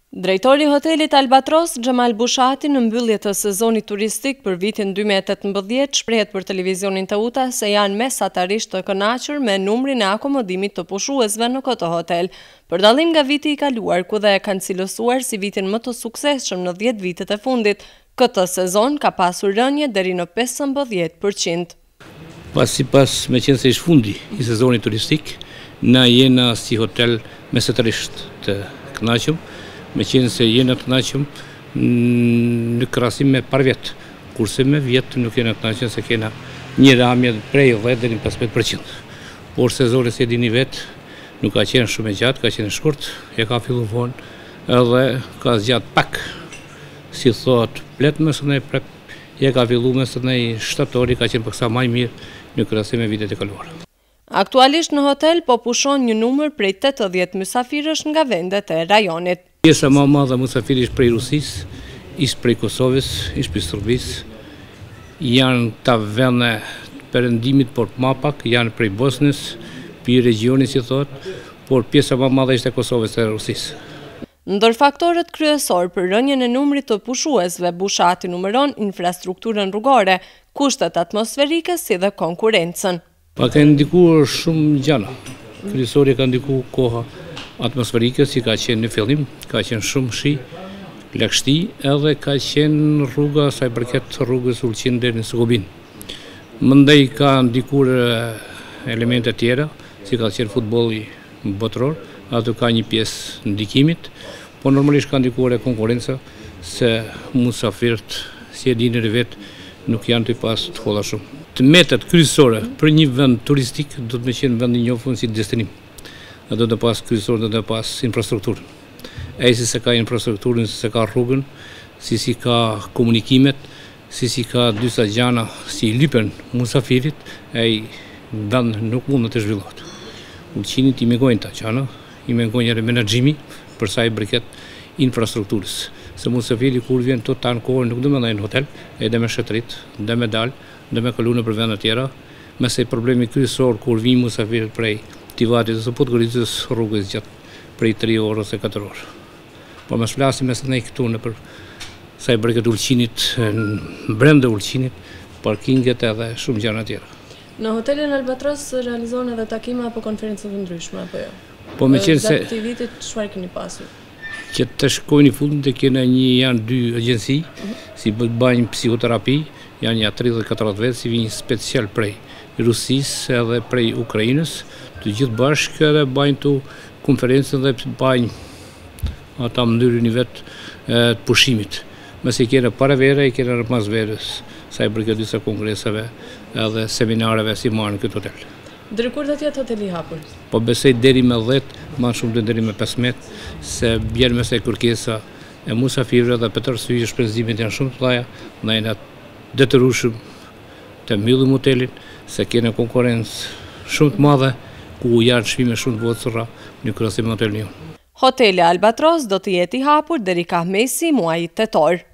Drejtori i hotelit Albatros, Xhemal Bushati, në mbyllje të sezonit turistik për vitin 2018 shprehet për televizionin Teuta se janë mesatarisht të kënaqur me numrin e akomodimit të pushuesve në këtë hotel, për dallim nga viti i kaluar ku dhe e kanë cilësuar si vitin më të suksesshëm në 10 vitet e fundit. Këtë sezon ka pasur rënje deri në 15%. Sipas me qenë se ishte fundi i sezonit turistik, na jena si hotel mesatarisht të kënaqur. Me qenë se jena të kënaqur në krahasim me par vjet, kurse me vjet nuk jena të kënaqur se kena një ramje prej 10 deri në 15%. Por sezoni si e dini vet, nuk ka qenë shumë e gjatë, ka qenë shkurt, e ka filluar vonë edhe ka zgjat pak. Si thot, plet më së ne prep, e ka filluar më së ne shtatori, ka qenë paksa më mirë në krahasim me vitet e kaluara. Aktualisht në hotel po pushon një numër prej 80 mysafirësh nga vendet e rajonit. Pjesa më e madhe e mysafirësh ishte prej Rusisë, ishte prej Kosovës, ishte prej Serbisë. Janë ta vende perëndimit, por më pak janë prej Bosnës, prej regionit si thot, por pjesa më e madhe ishte e Kosovës e Rusisë. Ndër faktorët kryesor për rënjen e numrit të pushuesve, Bushati numëron infrastrukturën rrugore, kushtet atmosferike si dhe konkurrencën. Ka ndikuar shumë gjëra. Kryesori ka ndikuar koha atmosferike, si ka qenë në fillim, ka qenë shumë shi, lagështi, edhe ka qenë rruga sa i përket rrugës Ulqin deri në Sogobin. Mandej ka ndikuar elemente tjera, si ka qenë futbolli botëror, ato ka një pjesë ndikimit, por normalisht ka ndikuar e konkurrenca se musafirët, si e dini vet, nuk janë të pas të holla shumë. Të metat kryesore për një vend turistik do të më qenë vend i njohur si destinim. Do të pas kryesor, do të pas infrastrukturën. Ai si se ka infrastrukturën, si se ka rrugën, si ka komunikimet, si ka disa gjana si lypen musafirit, ai vend nuk mund të zhvillohet. Ulqinit i mengojnë ta gjana, i mengojnë edhe menaxhimi për sa i përket infrastrukturës. Se musafiri kur vjen të tanë kohën nuk do më ndajnë në hotel, e dhe me shetrit, dhe me dalë, dhe me kalu në për vendet tjera, mëse problemi kryesor kur vinë musafirët prej Tivatit ose Podgoricës rrugës gjatë prej 3 orë ose 4 orë. Po më shplasim mes ne këtu në për sa i përket Ulqinit, brenda Ulqinit, parkinget edhe shumë gjëra tjera. Në hotelin Albatros realizon edhe takime apo konferenca të ndryshme apo jo? Po me qenë se gjatë vitit çfarë keni pasur? Që të shkojnë i fundit e kena janë 2 agjenci, si bëjnë psikoterapi, janë ja 34 vetë, si vinë special prej Rusisë edhe prej Ukrainës, të gjithë bashkë edhe bëjnë të konferencën dhe bëjnë ata mënyrën i vetë të pushimit. Mëse i kena para vere, i kena pas verës, sa i përket disa kongresave edhe seminareve si marrë në këtë hotel. Deri kur do të jetë hoteli i hapur? Po besoj deri me 10, më shumë deri me 15, se bjen me se kërkesa e musafirëve dhe për të arsye shpenzimet janë shumë të mëdha, ne jena detyrueshëm të mbyllim hotelin, se kena konkurrencë shumë të madhe ku janë çmime shumë të vogla në krahasim me hotelin. Hoteli Albatros do të jetë i hapur deri ka mesi muajit tetor.